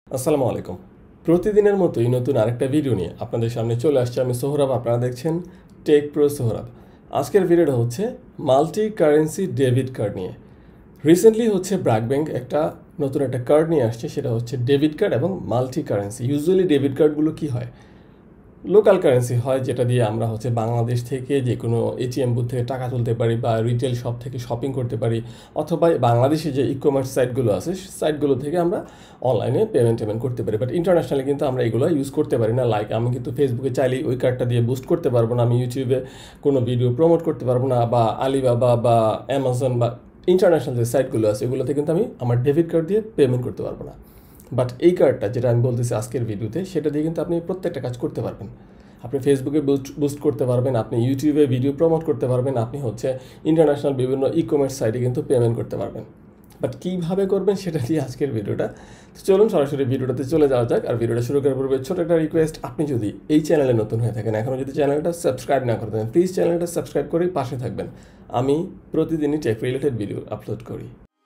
আসসালামু আলাইকুম। প্রতিদিনের মতোই নতুন আরেকটা ভিডিও নিয়ে আপনাদের সামনে চলে আসছে। আমি সোহরাব, আপনারা দেখছেন টেক প্রো সোহরাব। আজকের ভিডিওটা হচ্ছে মাল্টি কারেন্সি ডেবিট কার্ড নিয়ে। রিসেন্টলি হচ্ছে ব্র্যাক ব্যাংক নতুন একটা কার্ড নিয়ে আসছে, সেটা হচ্ছে ডেবিট কার্ড এবং মাল্টি কারেন্সি। ইউজুয়ালি ডেবিট কার্ডগুলো কী হয়, লোকাল কারেন্সি হয়, যেটা দিয়ে আমরা হচ্ছে বাংলাদেশ থেকে যে কোনো এটিএম বুথ থেকে টাকা তুলতে পারি বা রিটেল শপ থেকে শপিং করতে পারি, অথবা বাংলাদেশে যে ইকমার্স সাইটগুলো আছে সাইটগুলো থেকে আমরা অনলাইনে পেমেন্ট করতে পারি। বাট ইন্টারন্যাশনালি কিন্তু আমরা এগুলো ইউজ করতে পারি না। লাইক আমি কিন্তু ফেসবুকে চাইলেই ওই কার্ডটা দিয়ে বুস্ট করতে পারবো না, আমি ইউটিউবে কোনো ভিডিও প্রমোট করতে পারবো না, বা আলিবাবা বা অ্যামাজন বা ইন্টারন্যাশনাল যে সাইটগুলো আছে এগুলোতে কিন্তু আমি আমার ডেবিট কার্ড দিয়ে পেমেন্ট করতে পারবো না। বাট এই কার্ডটা যেটা আমি বলতেছি আজকের ভিডিওতে, সেটা দিয়ে কিন্তু আপনি প্রত্যেকটা কাজ করতে পারবেন। আপনি ফেসবুকে বুস্ট করতে পারবেন, আপনি ইউটিউবে ভিডিও প্রমোট করতে পারবেন, আপনি হচ্ছে ইন্টারন্যাশনাল বিভিন্ন কমার্স সাইটে কিন্তু পেমেন্ট করতে পারবেন। বাট কীভাবে করবেন সেটা দিয়ে আজকের ভিডিওটা। তো চলুন সরাসরি ভিডিওটাতে চলে যাওয়া যাক। আর ভিডিওটা শুরু করার পূর্বে ছোটো একটা রিকোয়েস্ট, আপনি যদি এই চ্যানেলে নতুন হয়ে থাকেন, এখনও যদি চ্যানেলটা সাবস্ক্রাইব না করে থাকেন, প্লিজ চ্যানেলটা সাবস্ক্রাইব করেই পাশে থাকবেন। আমি প্রতিদিনই টেক রিলেটেড ভিডিও আপলোড করি।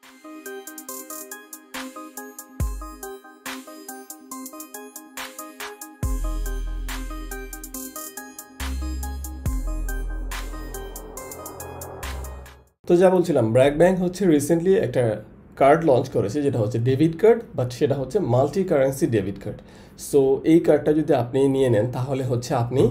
তো যা বলছিলাম, ব্র্যাক ব্যাংক হচ্ছে রিসেন্টলি একটা কার্ড লঞ্চ করেছে, যেটা হচ্ছে ডেবিট কার্ড, বাট সেটা হচ্ছে multi currency debit card. So এই কার্ডটা যদি আপনি নিয়ে নেন, তাহলে হচ্ছে আপনি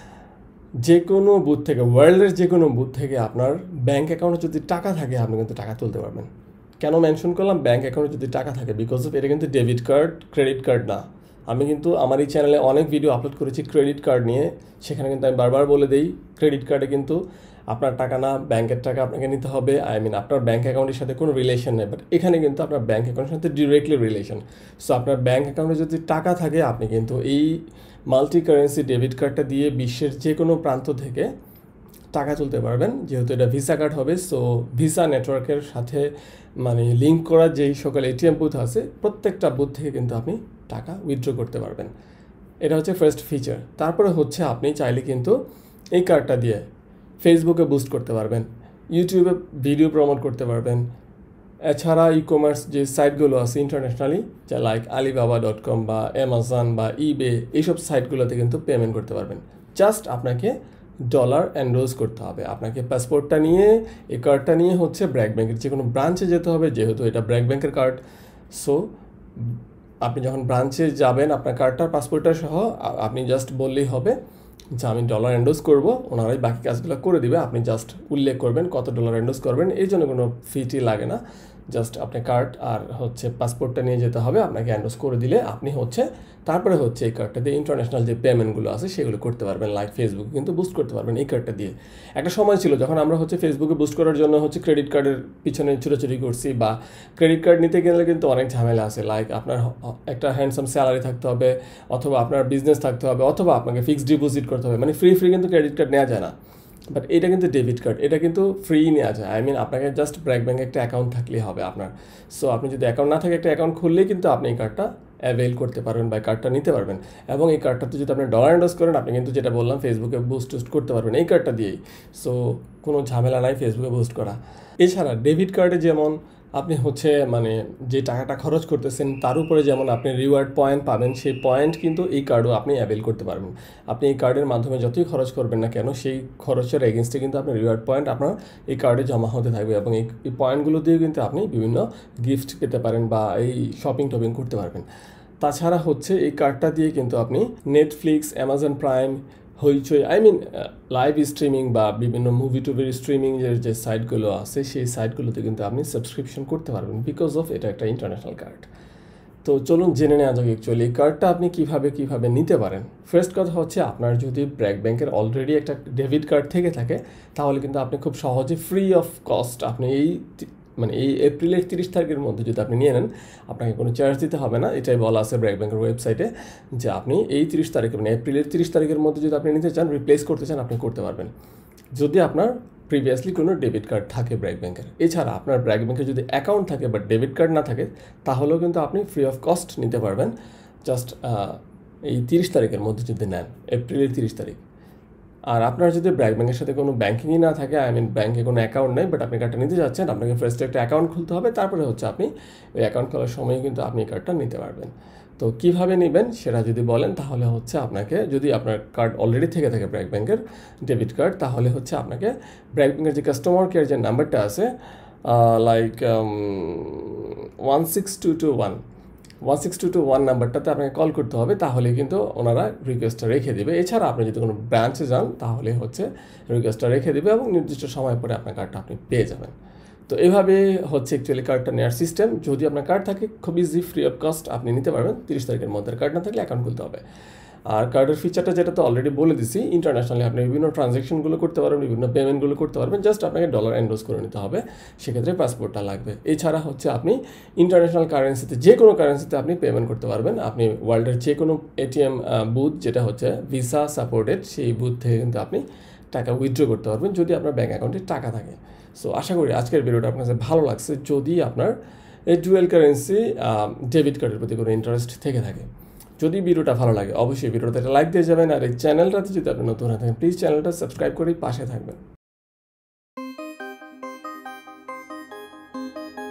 যে কোনো বুথ থেকে, ওয়ার্ল্ডের যে কোনো বুথ থেকে আপনার ব্যাঙ্ক অ্যাকাউন্টে যদি টাকা থাকে, আপনি কিন্তু টাকা তুলতে পারবেন। কেন মেনশন করলাম ব্যাঙ্ক অ্যাকাউন্টে যদি টাকা থাকে? বিকজ অফ এটা কিন্তু ডেবিট কার্ড, ক্রেডিট কার্ড না। আমি কিন্তু আমার এই চ্যানেলে অনেক ভিডিও আপলোড করেছি ক্রেডিট কার্ড নিয়ে, সেখানে কিন্তু আমি বারবার বলে দিই ক্রেডিট কার্ডে কিন্তু আপনার টাকা না, ব্যাংকের টাকা আপনাকে নিতে হবে। আপনার ব্যাঙ্ক অ্যাকাউন্টের সাথে কোনো রিলেশন নেই, বাট এখানে কিন্তু আপনার ব্যাঙ্ক অ্যাকাউন্টের সাথে ডিরেক্টলি রিলেশন। সো আপনার ব্যাঙ্ক অ্যাকাউন্টে যদি টাকা থাকে, আপনি কিন্তু এই মাল্টি কারেন্সি ডেবিট কার্ডটা দিয়ে বিশ্বের যে কোনো প্রান্ত থেকে টাকা তুলতে পারবেন। যেহেতু এটা ভিসা কার্ড হবে, সো ভিসা নেটওয়ার্কের সাথে লিঙ্ক করা যেই সকল এটিএম বুথ আছে, প্রত্যেকটা বুথ থেকে কিন্তু আপনি টাকা উইথড্র করতে পারবেন। এটা হচ্ছে ফার্স্ট ফিচার। তারপরে হচ্ছে আপনি চাইলে কিন্তু এই কার্ডটা দিয়ে ফেসবুকে বুস্ট করতে পারবেন, ইউটিউবে ভিডিও প্রমোট করতে পারবেন। এছাড়া কমার্স যে সাইটগুলো আছে ইন্টারন্যাশনালি, যা লাইক alibaba.com বা অ্যামাজন বা ইবে, এইসব সাইটগুলোতে কিন্তু পেমেন্ট করতে পারবেন। জাস্ট আপনাকে ডলার এন্ডোর্স করতে হবে। আপনাকে পাসপোর্টটা নিয়ে, এই কার্ডটা নিয়ে হচ্ছে ব্র্যাক ব্যাংকের যে কোনো ব্রাঞ্চে যেতে হবে, যেহেতু এটা ব্র্যাক ব্যাংকের কার্ড। সো আপনি যখন ব্রাঞ্চে যাবেন, আপনার কার্ডটার পাসপোর্টটা সহ আপনি জাস্ট বললেই হবে যে আমি ডলার এন্ডোর্স করবো, ওনারাই বাকি কাজগুলো করে দিবে। আপনি জাস্ট উল্লেখ করবেন কত ডলার এন্ডোর্স করবেন, এই জন্য কোনো ফি লাগে না। জাস্ট আপনি কার্ড আর হচ্ছে পাসপোর্টটা নিয়ে যেতে হবে, আপনাকে এন্ডোর্স করে দিলে আপনি হচ্ছে তারপরে হচ্ছে এই কার্ডটা দিয়ে ইন্টারন্যাশনাল যে পেমেন্টগুলো আছে সেগুলো করতে পারবেন। লাইক ফেসবুকে কিন্তু বুস্ট করতে পারবেন এই কার্ডটা দিয়ে। একটা সময় ছিল যখন আমরা হচ্ছে ফেসবুকে বুস্ট করার জন্য হচ্ছে ক্রেডিট কার্ডের পিছনে ছুটোছুটি করছি, বা ক্রেডিট কার্ড নিতে গেলে কিন্তু অনেক ঝামেলা আছে। লাইক আপনার একটা হ্যান্ডসাম স্যালারি থাকতে হবে, অথবা আপনার বিজনেস থাকতে হবে, অথবা আপনাকে ফিক্সড ডিপোজিট করতে হবে। ফ্রি কিন্তু ক্রেডিট কার্ড নেওয়া যায় না। বাট এটা কিন্তু ডেবিট কার্ড, এটা কিন্তু ফ্রি নেওয়া যায়। আপনাকে জাস্ট ব্র্যাক ব্যাংকে একটা অ্যাকাউন্ট থাকলেই হবে আপনার। সো আপনি যদি অ্যাকাউন্ট না থাকে, একটা অ্যাকাউন্ট খুললেই কিন্তু আপনি এই কার্ডটা অ্যাভেল করতে পারবেন বা কার্ডটা নিতে পারবেন। এবং এই কার্ডটাতে যদি আপনি ডলার এন্ডোর্স করেন, আপনি কিন্তু যেটা বললাম ফেসবুকে বুস্ট করতে পারবেন এই কার্ডটা দিয়েই। সো কোনো ঝামেলা নাই ফেসবুকে বুস্ট করা। এছাড়া ডেবিট কার্ডে যেমন আপনি হচ্ছে যে টাকাটা খরচ করতেছেন তার উপরে যেমন আপনি রিওয়ার্ড পয়েন্ট পাবেন, সেই পয়েন্ট কিন্তু এই কার্ডও আপনি অ্যাভেল করতে পারবেন। আপনি এই কার্ডের মাধ্যমে যতই খরচ করবেন না কেন, সেই খরচের এগেনস্টে কিন্তু আপনার রিওয়ার্ড পয়েন্ট আপনার এই কার্ডে জমা হতে থাকবে, এবং এই পয়েন্টগুলো দিয়ে কিন্তু আপনি বিভিন্ন গিফট পেতে পারেন বা এই শপিং করতে পারবেন। তাছাড়া হচ্ছে এই কার্ডটা দিয়ে কিন্তু আপনি Netflix, Amazon Prime, Hoichoi, live streaming বা বিভিন্ন মুভি টুভির স্ট্রিমিংয়ের যে সাইটগুলো আছে সেই সাইটগুলোতে কিন্তু আপনি সাবস্ক্রিপশন করতে পারবেন, বিকজ অফ এটা একটা ইন্টারন্যাশনাল কার্ড। তো চলুন জেনে নেওয়া যাক অ্যাকচুয়ালি এই কার্ডটা আপনি কীভাবে নিতে পারেন। ফার্স্ট কথা হচ্ছে, আপনার যদি ব্র্যাক ব্যাংকের অলরেডি একটা ডেবিট কার্ড থেকে থাকে, তাহলে কিন্তু আপনি খুব সহজে ফ্রি অফ কস্ট আপনি এই এপ্রিলের 30 তারিখের মধ্যে যদি আপনি নিয়ে নেন, আপনাকে কোনো চার্জ দিতে হবে না। এটাই বলা আছে ব্র্যাক ব্যাংকের ওয়েবসাইটে, যে আপনি এই 30 তারিখে এপ্রিলের 30 তারিখের মধ্যে যদি আপনি নিতে চান, রিপ্লেস করতে চান, আপনি করতে পারবেন, যদি আপনার প্রিভিয়াসলি কোনো ডেবিট কার্ড থাকে ব্র্যাক ব্যাংকের। এছাড়া আপনার ব্র্যাক ব্যাংকের যদি অ্যাকাউন্ট থাকে বাট ডেবিট কার্ড না থাকে, তাহলেও কিন্তু আপনি ফ্রি অফ কস্ট নিতে পারবেন, জাস্ট এই 30 তারিখের মধ্যে যদি নেন, এপ্রিলের 30 তারিখ। আর আপনার যদি ব্র্যাক ব্যাংকের সাথে কোনো ব্যাংকিংই না থাকে, আই মিন ব্যাংকে কোনো অ্যাকাউন্ট নেই, বাট আপনি কার্ডটা নিতে যাচ্ছেন, আপনাকে ফার্স্টে একটা অ্যাকাউন্ট খুলতে হবে, তারপরে হচ্ছে আপনি ওই অ্যাকাউন্ট খোলার সময় কিন্তু আপনি এই কার্ডটা নিতে পারবেন। তো কীভাবে নেবেন সেটা যদি বলেন, তাহলে হচ্ছে আপনাকে, যদি আপনার কার্ড অলরেডি থেকে থাকে ব্র্যাক ব্যাংকের ডেবিট কার্ড, তাহলে হচ্ছে আপনাকে ব্র্যাক ব্যাংকের যে কাস্টমার কেয়ার যে নাম্বারটা আছে, লাইক 16221 নাম্বারটাতে আপনাকে কল করতে হবে, তাহলে কিন্তু ওনারা রিকোয়েস্টটা রেখে দেবে। এছাড়া আপনি যদি কোনো ব্রাঞ্চে যান, তাহলে হচ্ছে রিকোয়েস্টটা রেখে দেবে এবং নির্দিষ্ট সময় পরে আপনার কার্ডটা আপনি পেয়ে যাবেন। তো এভাবে হচ্ছে অ্যাকচুয়ালি কার্ডটা নেওয়ার সিস্টেম। যদি আপনার কার্ড থাকে, খুব ইজি, ফ্রি অফ কস্ট আপনি নিতে পারবেন। 30 তারিখের মধ্যে কার্ড না থাকলে অ্যাকাউন্ট খুলতে হবে। আর কার্ডের ফিচারটা যেটা তো অলরেডি বলে দিছি, ইন্টারন্যাশনালি আপনি বিভিন্ন ট্রানজ্যাকশনগুলো করতে পারবেন, বিভিন্ন পেমেন্টগুলো করতে পারবেন, জাস্ট আপনাকে ডলার এন্ডোর্স করে নিতে হবে, সেক্ষেত্রে পাসপোর্টটা লাগবে। এছাড়া হচ্ছে আপনি ইন্টারন্যাশনাল কারেন্সিতে, যে কোনো কারেন্সিতে আপনি পেমেন্ট করতে পারবেন। আপনি ওয়ার্ল্ডের যে কোনো এটিএম বুথ যেটা হচ্ছে ভিসা সাপোর্টেড, সেই বুথ থেকে কিন্তু আপনি টাকা উইথড্র করতে পারবেন, যদি আপনার ব্যাঙ্ক অ্যাকাউন্টে টাকা থাকে। সো আশা করি আজকের ভিডিওটা আপনার কাছে ভালো লাগছে। যদি আপনার এই ডুয়েল কারেন্সি ডেবিট কার্ডের প্রতি কোনো ইন্টারেস্ট থেকে থাকে, যদি ভিডিওটা ভালো লাগে অবশ্যই ভিডিওতে একটা লাইক দিয়ে যাবেন। আর এই চ্যানেলটাতে যদি আপনি নতুন হয়ে থাকেন, প্লিজ চ্যানেলটা সাবস্ক্রাইব করে পাশে থাকবেন।